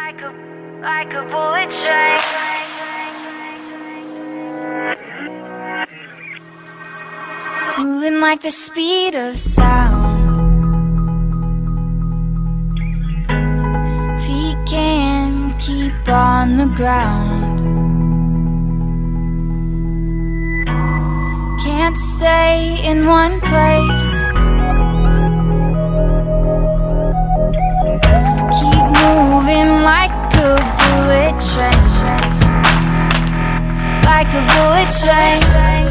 like a bullet train. Moving like the speed of sound. Feet can't keep on the ground. Can't stay in one place. Keep moving like a bullet train. Like a bullet train.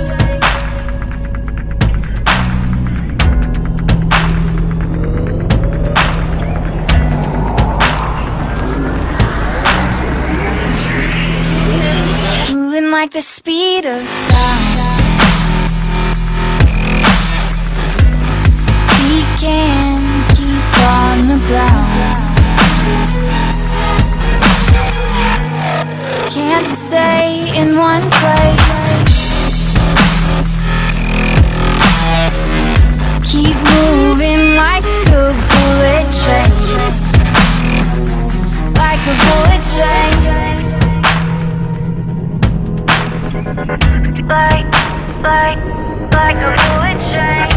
Moving like the speed of sound. We can't keep on the ground. Can't stay in one place. Keep moving like a bullet train. Like a bullet train. Like a bullet train.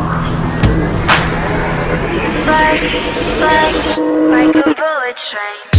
Like a bullet train.